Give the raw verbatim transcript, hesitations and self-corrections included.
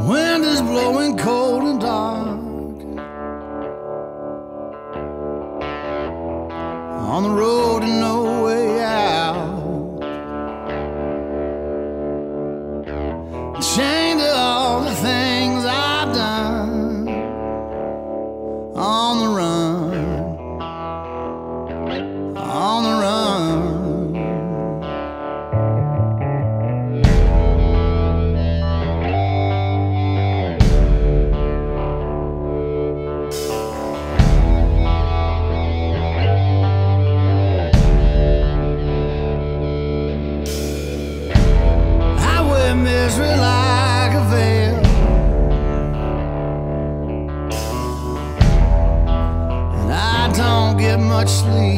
wind is blowing cold and dark. On the road and no way out. Chained to all the things I've done. On the run, on the run. Misery like a veil, and I don't get much sleep.